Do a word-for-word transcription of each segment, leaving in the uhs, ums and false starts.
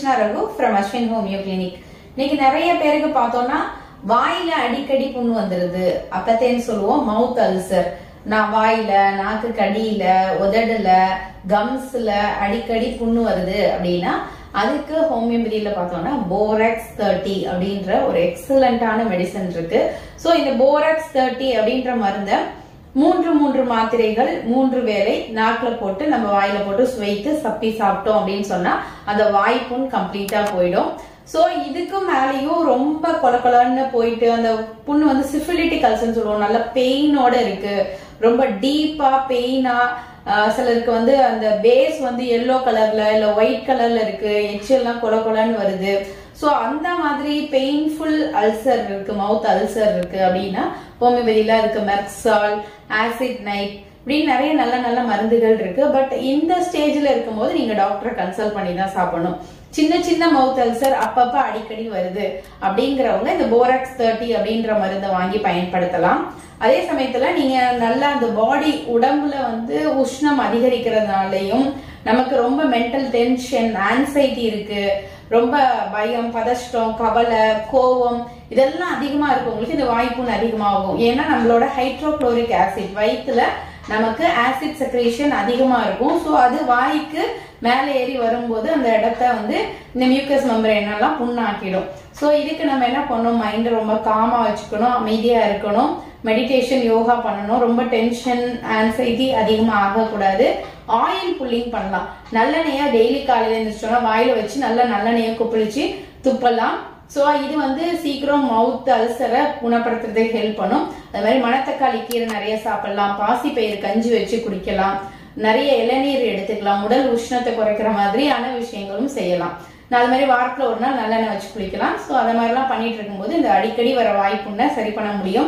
Krishna Ragu from Ashwin Homeo Clinic. இன்னைக்கு நிறைய பேருக்கு பார்த்தோம்னா வாயில அடிக்கடி புண்ணு வந்துருது. அப்பத்தேன்னு சொல்லுவோம் மவுத் அல்சர். நான் வாயில, நாக்கு கடியில, உதடுல, கம்ஸ்ல அடிக்கடி புண்ணு வருது அப்படின்னா அதுக்கு ஹோமியோபதியில பார்த்தோம்னா போராக்ஸ் தேர்ட்டி அப்படின்ற ஒரு எக்ஸலண்டான மெடிசன் இருக்கு. சோ இந்த போராக்ஸ் தேர்ட்டி அப்படின்ற மருந்தை மூன்று மூன்று மாத்திரைகள் மூன்று வேளை நாக்குல போட்டு நம்ம வாயில போட்டு சுவைத்து சப்பி சாப்பிட்டோம் அப்படின்னு சொன்னா அந்த வாய்ப்புண் கம்ப்ளீட்டா போயிடும். சோ இதுக்கு மேலேயும் ரொம்ப கொல கொலன்னு போயிட்டு அந்த புண்ணு வந்து சிஃபிலிட்டிக் அல்சர்னு சொல்லுவோம், நல்ல பெயினோட இருக்கு, ரொம்ப டீப்பா பெயினா, சிலருக்கு வந்து அந்த பேஸ் வந்து எல்லோ கலர்ல இல்ல ஒயிட் கலர்ல இருக்கு, எச்செல்லாம் கொல கொலன்னு வருது. சோ அந்த மாதிரி பெயின்ஃபுல் அல்சர் இருக்கு, மவுத் அல்சர் இருக்கு அப்படின்னா ஹோமியோபதியில அதுக்கு மெர்க்சால், ஆசிட் நைட் இப்படின்னு நிறைய நல்ல நல்ல மருந்துகள் இருக்கு. பட் இந்த ஸ்டேஜ்ல இருக்கும்போது நீங்க டாக்டரை கன்சல்ட் பண்ணி தான் சாப்பிடணும். சின்ன சின்ன மவுத் அல்சர் அப்பப்ப அடிக்கடி வருது அப்படிங்கிறவங்க இந்த போராக்ஸ் தேர்ட்டி அப்படின்ற மருந்தை வாங்கி பயன்படுத்தலாம். அதே சமயத்துல நீங்க நல்லா அந்த பாடி உடம்புல வந்து உஷ்ணம் அதிகரிக்கிறதுனாலையும் நமக்கு ரொம்ப மென்டல் டென்ஷன், ஆன்சைட்டி இருக்கு, ரொம்ப பயம், பதஷ்டம், கவலை, கோபம் இதெல்லாம் அதிகமா இருக்கு, உங்களுக்கு இந்த வாய்ப்புண் அதிகமாகும். ஏன்னா நம்மளோட ஹைட்ரோகுளோரிக் ஆசிட் வயிற்றுல நமக்கு ஆசிட் செக்ரேஷன் அதிகமா இருக்கும். சோ அது வாய்க்கு மேல ஏறி வரும்போது அந்த இடத்த வந்து இந்த மியூக்கஸ் மெம்பரேன் எல்லாம் புண்ணாக்கிடும். சோ இதுக்கு நம்ம என்ன பண்ணணும், மைண்ட் ரொம்ப காமா வச்சுக்கணும், அமைதியா இருக்கணும், மெடிடேஷன், யோகா பண்ணணும், ரொம்ப டென்ஷன், ஆன்சைட்டி அதிகமா ஆகக்கூடாது. ஆயில் புல்லிங் பண்ணலாம். நல்லெண்ணெயா டெய்லி காலையில எழுந்திரிச்சோம்னா வாயில வச்சு நல்லா நல்லெண்ணெயை கொப்பளிச்சு துப்பலாம். சோ இது வந்து சீக்கிரம் மவுத் அல்சரை குணப்படுத்துறதுக்கு ஹெல்ப் பண்ணும். அது மாதிரி மணத்தக்காளி கீரை நிறைய சாப்பிடலாம், பாசி பயிறு கஞ்சி வச்சு குடிக்கலாம், நிறைய இளநீர் எடுத்துக்கலாம், உடல் உஷ்ணத்தை குறைக்கிற மாதிரியான விஷயங்களும் செய்யலாம். அது மாதிரி வாரத்துல ஒரு நாள் நல்லெண்ணெய் வச்சு குளிக்கலாம். சோ அதை மாதிரி எல்லாம் பண்ணிட்டு இருக்கும்போது இந்த அடிக்கடி வர வாய்ப்புண்ணை சரி பண்ண முடியும்.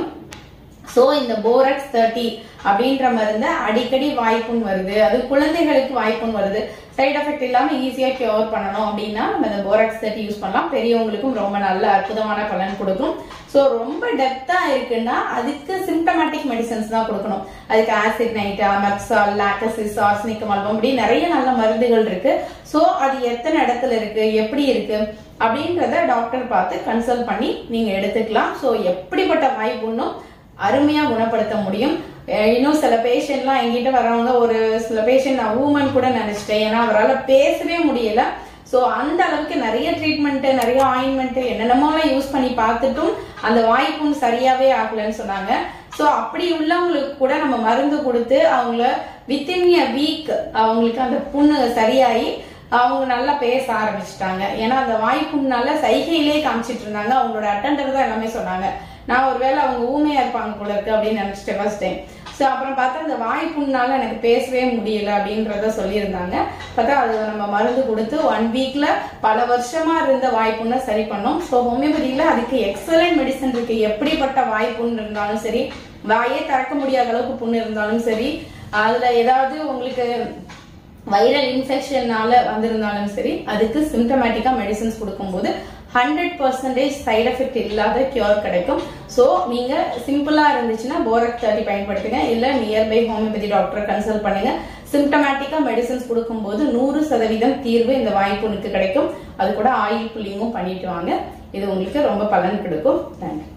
சோ இந்த போராக்ஸ் தேர்ட்டி அப்படின்ற மருந்த அடிக்கடி வாய்ப்புண் வருது, அது குழந்தைகளுக்கு வாய்ப்புண் வருது, சைட் எஃபெக்ட் இல்லாம ஈஸியா கியூர் பண்ணணும் அப்படின்னா நம்ம இந்த போராக்ஸ் தேர்ட்டி யூஸ் பண்ணலாம். பெரியவங்களுக்கும் ரொம்ப நல்ல அற்புதமான பலன் கொடுக்கும். சோ ரொம்ப டெப்தா இருக்குன்னா அதுக்கு சிம்டமேட்டிக் மெடிசன்ஸ் தான் கொடுக்கணும். அதுக்கு ஆசிட் நைட்டா, மெர்க்சால், லாக்டசிஸ், ஆர்சனிக் அமிலம் இப்படி நிறைய நல்ல மருந்துகள் இருக்கு. சோ அது எத்தனை இடத்துல இருக்கு, எப்படி இருக்கு அப்படின்றத டாக்டர் பார்த்து கன்சல்ட் பண்ணி நீங்க எடுத்துக்கலாம். சோ எப்படிப்பட்ட வாய்ப்புண்ணும் அருமையா குணப்படுத்த முடியும். இன்னும் சில பேஷண்ட்லாம் என்கிட்ட வரவங்க, ஒரு சில பேஷண்ட் நான் ஊமன் கூட நினைச்சிட்டேன், ஏன்னா அவரால் பேசவே முடியல. சோ அந்த அளவுக்கு நிறைய ட்ரீட்மெண்ட், நிறைய ஆயின்மெண்ட் என்னென்னமோ யூஸ் பண்ணி பார்த்துட்டும் அந்த வாய்ப்புண் சரியாவே ஆகலன்னு சொன்னாங்க. சோ அப்படி உள்ளவங்களுக்கு கூட நம்ம மருந்து கொடுத்து அவங்கள வித்தின் எ வீக் அவங்களுக்கு அந்த புண்ணு சரியாயி அவங்க நல்லா பேச ஆரம்பிச்சுட்டாங்க. ஏன்னா அந்த வாய்ப்புண்ணால சைகையிலே காமிச்சிட்டு இருந்தாங்க, அவங்களோட அட்டெண்டர் தான் எல்லாமே சொன்னாங்க. நான் ஒருவேளை அவங்க ஊமையா இருப்பாங்க போல இருக்கு அப்படின்னு நினைச்சிட்டேன் ஃபர்ஸ்ட் டைம். சோ அப்புறம் பார்த்தா அந்த வாய்ப்புண்ணால எனக்கு பேசவே முடியல அப்படின்றத சொல்லியிருந்தாங்க. பார்த்தா அது நம்ம மருந்து கொடுத்து ஒன் வீக்ல பல வருஷமா இருந்த வாய்ப்புண்ணை சரி பண்ணோம். ஸோ ஹோமியோபதியில அதுக்கு எக்ஸலன்ட் மெடிசன் இருக்கு. எப்படிப்பட்ட வாய்ப்புண் இருந்தாலும் சரி, வாயே திறக்க முடியாத அளவுக்கு புண்ணு இருந்தாலும் சரி, அதுல ஏதாவது உங்களுக்கு வைரல் இன்ஃபெக்ஷனால வந்திருந்தாலும் சரி, அதுக்கு சிம்டமேட்டிக்கா மெடிசன்ஸ் கொடுக்கும்போது ஹண்ட்ரட் பர்சன்டேஜ் சைட் எஃபெக்ட் இல்லாத கியூர் கிடைக்கும். சோ நீங்க சிம்பிளா இருந்துச்சுன்னா போராக்ஸ் தேர்ட்டி பயன்படுத்துங்க, இல்ல நியர்பை ஹோமியோபதி டாக்டரை கன்சல்ட் பண்ணுங்க. சிம்டமேட்டிக்கா மெடிசன்ஸ் கொடுக்கும்போது நூறு சதவீதம் தீர்வு இந்த வாய்ப்புனுக்கு கிடைக்கும். அது கூட ஆயில் புல்லிங்கும் பண்ணிட்டு வாங்க, இது உங்களுக்கு ரொம்ப பலன் கொடுக்கும். நன்றி.